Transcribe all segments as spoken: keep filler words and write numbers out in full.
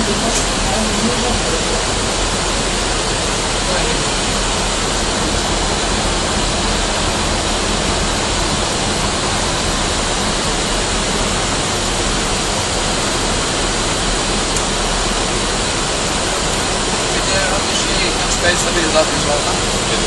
Para estabilizar o visual, tá?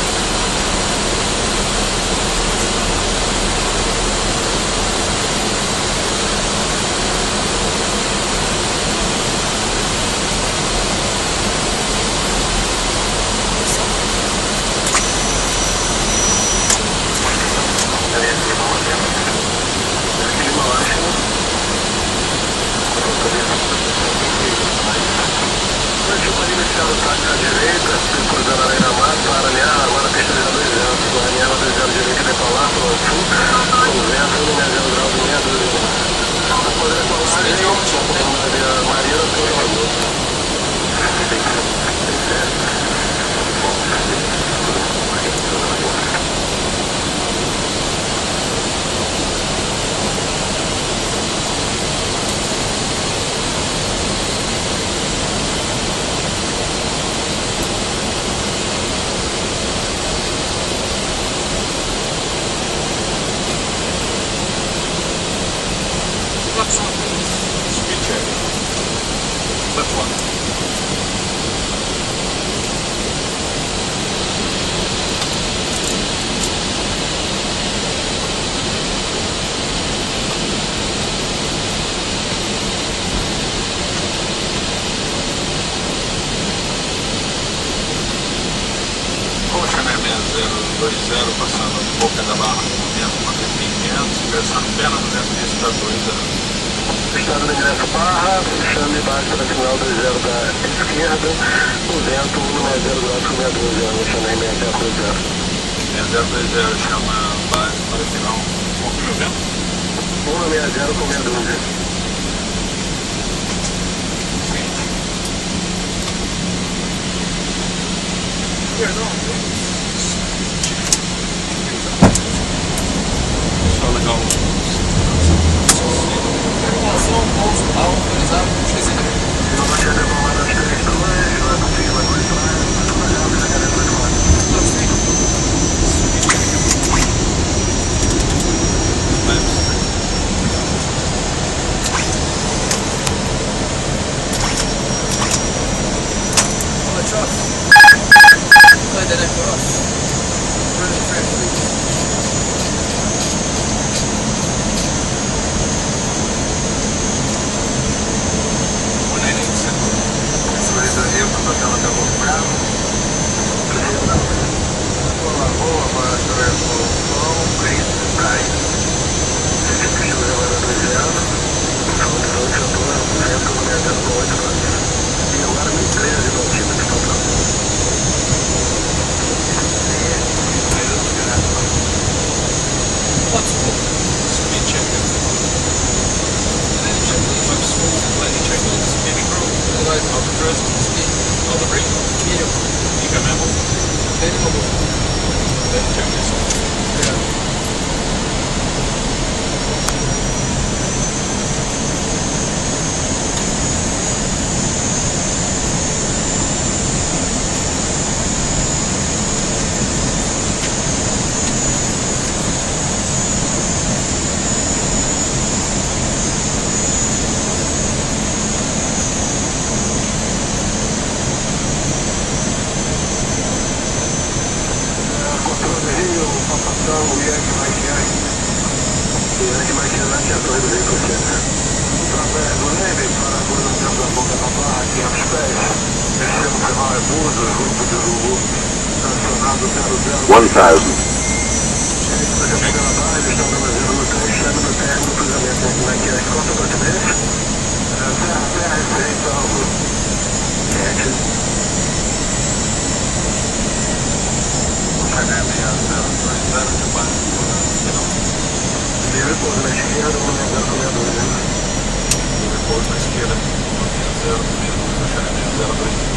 dois zero passando um pouco da barra no momento, mantendo mil e quinhentos, ingressando apenas no dentro disso para dois zero. Estado do ingresso barra, fechando embaixo para final dois zero da esquerda, o vento um zero zero graus com meia dúzia, deixando aí meia zero dois zero. meia zero dois zero, chama base para final. Qual que é o vento? um meia zero com meia dúzia. Perdão, só legal. Circulação, pouso, autorizado, esqueci. Não vai ter demorado as três dois, vai conseguir mais dois trás, tudo legal, você quer dois quatro. Olha, Charles. Vai, Dene, for us. Really fresh, please. What's cool? Speed check. Landing check, what's smooth? Landing check, speeding road. Otherwise, all the thrust, speed. All the brake? Medium. Fica mesmo? Landing mobile. Landing check, yes. Yeah. One thousand. Depois na esquerda, zero dois, zero dois.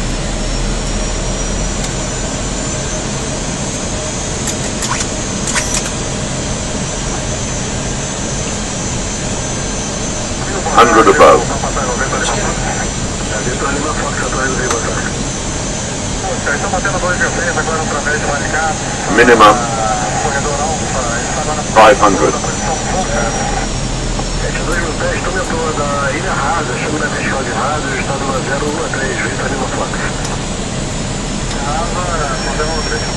Hundred above. Lima Fox, eu tô reduzindo, boa tarde. Poxa, estão batendo dois mil pés agora através de Maricá. Minimum Corredor Alfa, está agora na five hundred. posição pouca. dois mil pés, estou me atuando da Ilha Rasa, chamo na Vestial de Rasa, estado na zero um três, Vitor Lima Fox. Rasa, mandamos um três.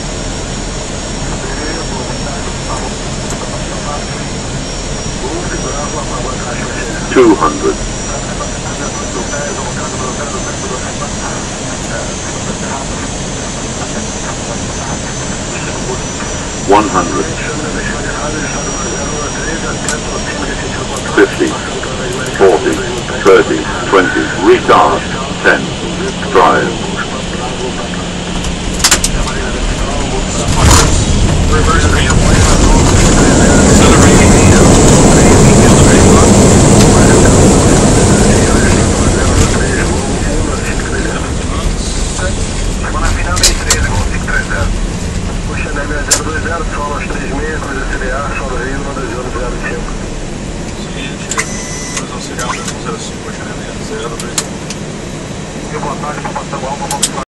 Two hundred. One hundred. Fifty. Forty. Thirty. Twenty. Retard. Ten. Drive. Reverse green. Accelerating. Agora finalmente treze, com cinco três zero. O Chanel zero dois zero, solo aos três seis, coisa C D A, solo Rio, nove zero zero cinco. Seguinte, dois auxiliares zero cinco, zero dois. E boa tarde, para passar o alma, vamos